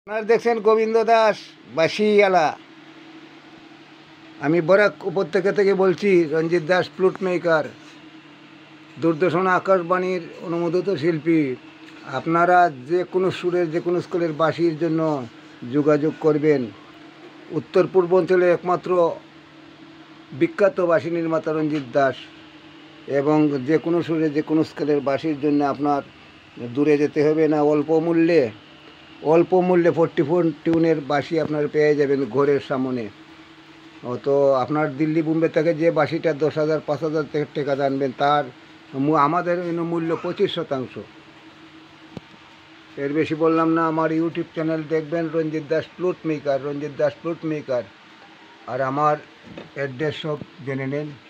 আপনারা দেখছেন গোবিন্দ দাস বাসিয়ালা। আমি বরাক উপত্যকা থেকে বলছি, রঞ্জিত দাস ফ্লুট মেকার, দূরদর্শন আকাশবাণীর অনুমোদিত শিল্পী। আপনারা যে কোনো সুরের যে কোনো স্কুলের বাঁশির জন্য যোগাযোগ করবেন। উত্তর পূর্বাঞ্চলে একমাত্র বিখ্যাত বাঁশি নির্মাতা রঞ্জিত দাস, এবং যে কোনো সুরে যে কোনো স্কেলের বাঁশির জন্য আপনার দূরে যেতে হবে না। অল্প মূল্যে 44 টিউনের বাঁশি আপনারা পেয়ে যাবেন ঘরের সামনে। তো আপনার দিল্লি বোম্বে থেকে যে বাঁশিটা 10,000 5,000 টাকা আনবেন, তার আমাদের মূল্য 25%। এর বেশি বললাম না। আমার ইউটিউব চ্যানেল দেখবেন, রঞ্জিত দাস ফ্লুট মেকার, আর আমার অ্যাড্রেস সব জেনে নেন।